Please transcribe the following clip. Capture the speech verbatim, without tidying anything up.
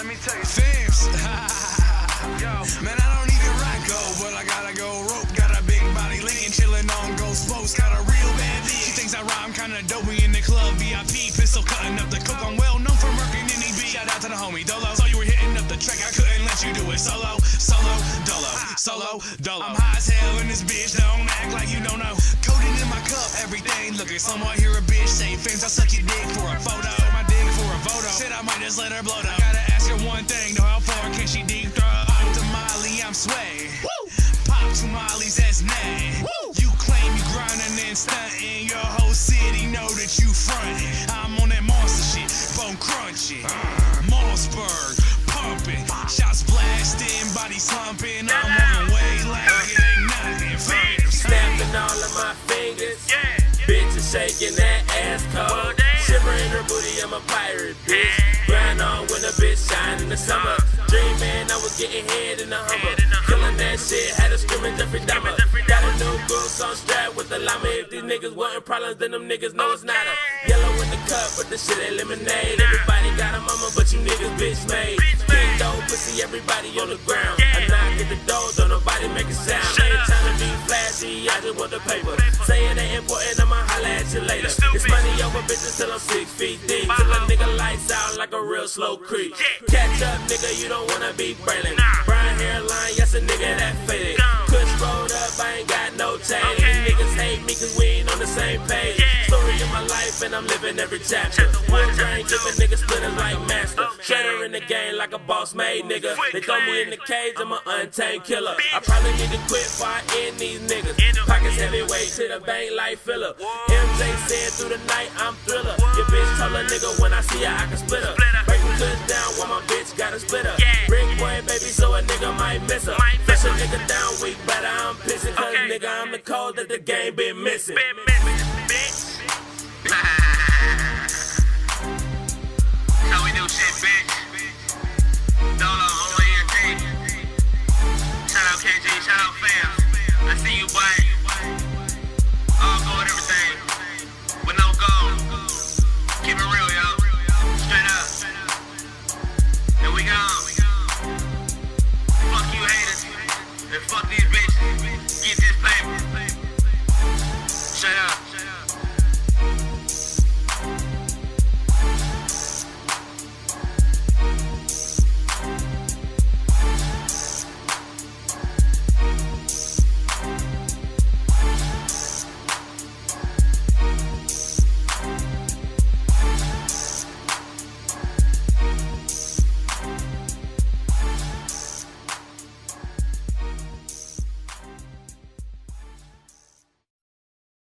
Let me tell you. Fams. Yo. Man, I don't even rock gold, but I gotta go rope. Got a big body Lincoln chillin' on Ghost Post. Got a real bad bitch. She thinks I rhyme kinda dopey in the club. V I P pistol cutting up the coke. I'm well known for murking any beat. Shout out to the homie Dolo. So you were hitting up the track. I couldn't let you do it solo, solo, dolo, solo, dolo. I'm high as hell in this bitch. Don't act like you don't know. Codeine in my cup, everything looking. Somewhere hear a bitch say, "Fams, I'll suck your dick for a photo." My dick for a photo. Shit, I might just let her blow though. Gotta ask her one thing though. How far can she deep throw? I'm Tamale, I'm sway. Woo! Pop Tamales, that's nay. Woo! You claim you grinding and stunting. Your whole city know that you frontin'. I'm on that monster shit, bone crunchy. Mossberg, pumping. Shots blasting, bodies humping. I'm moving way like it ain't nothing. Fams. Snapping all of my fingers. Bitches shaking that ass cold. Shivering her booty, I'm a pirate, bitch. Grind on when a bitch shine in the summer. Dreaming I was getting head in the Hummer. Killing that shit, had a screaming Jeffrey Dahmer. Got a new groove song strapped with the llama. If these niggas wasn't problems, then them niggas know it's not a yellow in the cup, but the shit ain't lemonade. Everybody got a mama, but you niggas bitch made. King dope, pussy, everybody on the ground. I knock at the door, don't nobody make a sound. Ain't trying to be flashy, I just want the paper. Saying they important, I'ma holla at you later. It's money over bitches till I'm six feet deep. Till a nigga lights out like a real slow creep. Catch up, nigga, you don't wanna be Braylon. Brown hairline, yes, a nigga that faded. Kush rolled up, I ain't got no change. These niggas hate me cause we ain't on the same page. Story of my life and I'm living every chapter. One brain, giving niggas splitters like master. Shredder in the game like a boss made nigga. They throw me in the cage, I'm an untamed killer. I probably need to quit before I end these niggas. Pockets heavyweight to the bank like filler. M J said through the night, I'm thriller. Your bitch told a nigga when I see her, I can split her. Break the kush down while my bitch got a splitter. Brick boy, baby, so a nigga might miss her. Flush a nigga down weak, but I'm pissing. Cause nigga, I'm the code that the game been missing. How we do shit, bitch? Dolo, on my ear, K. Shout out K G, shout out fam. I see you, boy.